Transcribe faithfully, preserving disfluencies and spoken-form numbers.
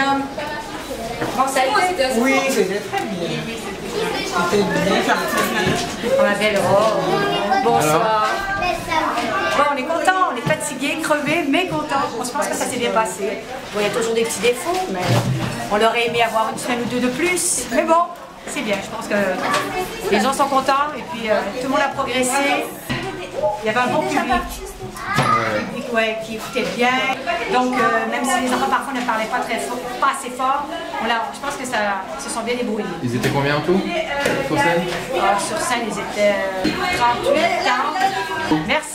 bien. Bon, ça a été. Oui, c'était très bien. C'était bien parti. On m'appelle Rose. Bonsoir. Bon, on est content, on est fatigué, crevé, mais content. On se pense que ça s'est bien passé. Bon, il y a toujours des petits défauts, mais on aurait aimé avoir une semaine ou deux de plus. Mais bon, c'est bien. Je pense que les gens sont contents et puis euh, tout le monde a progressé. Il y avait un bon public. Public, ouais, qui écoutait bien. Donc, euh, même si les enfants parfois ne parlaient pas très fort, pas assez fort, on a, je pense que ça se sont bien débrouillés. Ils étaient combien en tout sur scène? Ah, sur scène, ils étaient trente-huit, quarante. Merci.